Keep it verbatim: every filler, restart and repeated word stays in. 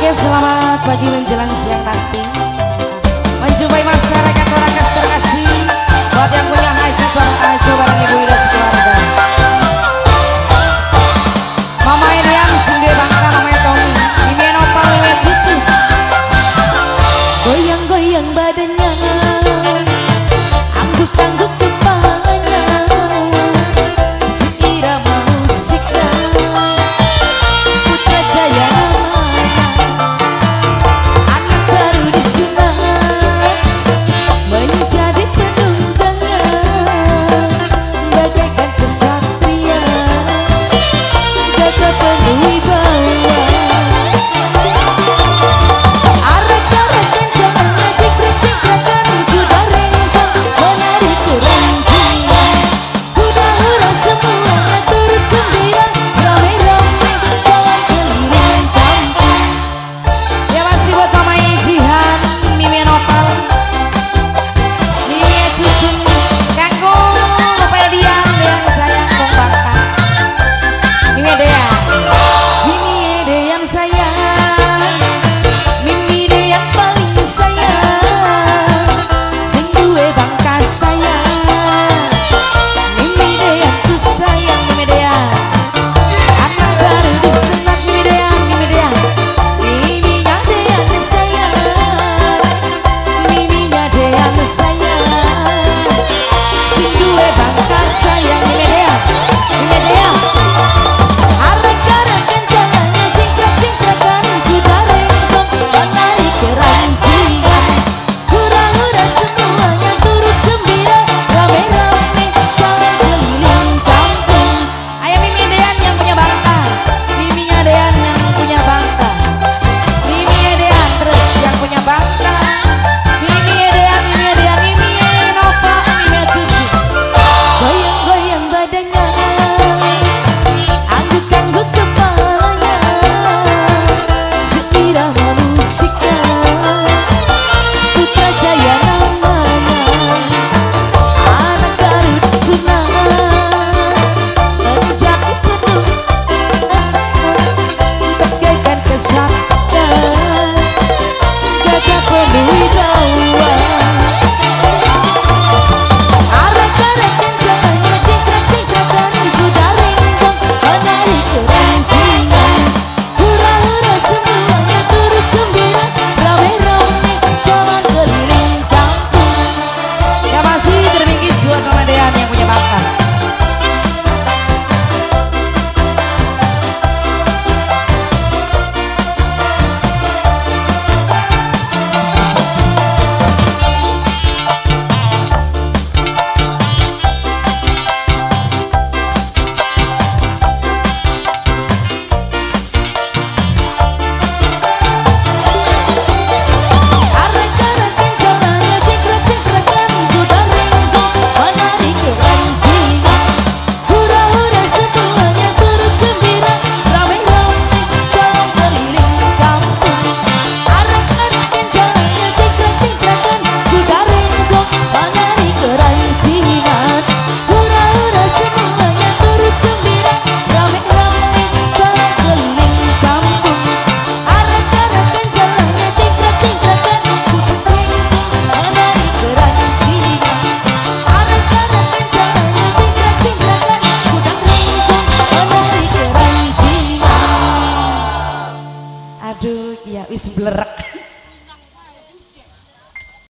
Oke, selamat pagi menjelang siang nanti. Menjumpai masyarakat Warakas terkasih, buat yang punya hajat barang aja barang ibu ira sekeluarga. Mama Edian, Sinde Bangka, Mama Tommy, ini Nopal, Lewe Cucu. Goyang-goyang badannya, angguk-angguk kepalanya, seirama musiknya, Putra Jaya namanya, anak baru disunat, menjadi penunggangan, bagaikan kesatria, gagah penuh wibawa. Aduh, ya wis blerek.